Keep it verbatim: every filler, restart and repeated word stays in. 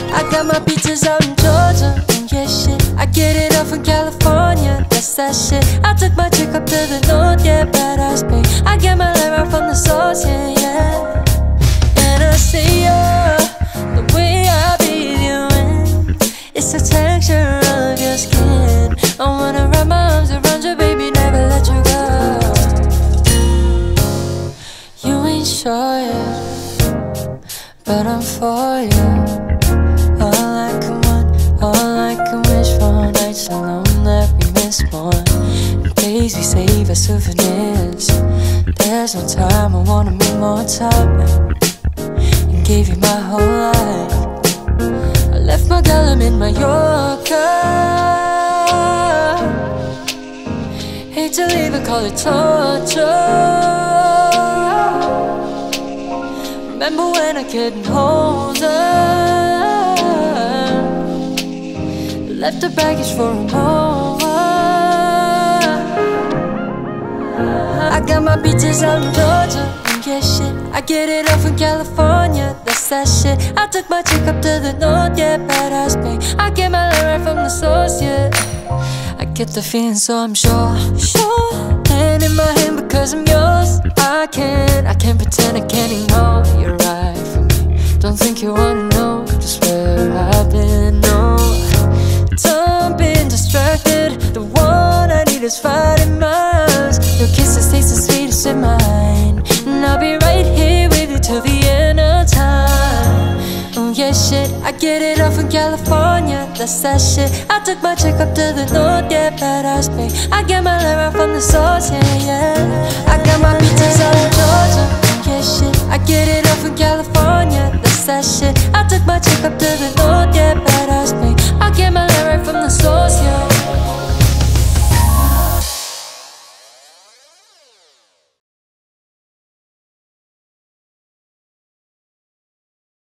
I got my beaches out in Georgia, and yeah shit, I get it up from California, that's that shit. I took my chick up to the north, yeah, badass babe. I get my light right from the source, yeah, yeah. And I see ya, the way I breathe you in, it's the texture of your skin. I wanna wrap my arms around you, baby, never let you go. You ain't sure yet, but I'm for you. All I can want, all I can wish for, nights alone that we miss one, and days we save as souvenirs. There's no time, I wanna make more time, and gave you my whole life. I left my girl, I'm in Mallorca. Hate to leave her, call it torture. Remember when I couldn't hold her, left the baggage for a moment. I got my beaches out in Georgia, and yeah shit, I get it up from California, that's that shit. I took my chick up to the north, yeah, badass babe. I get my light right from the source, yeah. I get the feeling, so I'm sure, sure. Hand in my hand because I'm yours. I can't, I can't pretend, I can't ignore. You're right for me, don't think you wanna know just where I've been, no. Don't be distracted, the one I need is fighting miles. Your kisses taste the sweetest in mine, and I'll be right here with you till the end of time. Oh yeah shit, I get it up from California, that's that shit. I took my chick up to the north, yeah, badass babe. I get my light right from the source, yeah, yeah. I got my beaches out in Georgia, yeah shit, I get it up from California, that's that shit. I took my chick up to the north, yeah, badass babe. I get my light right from the source, yeah.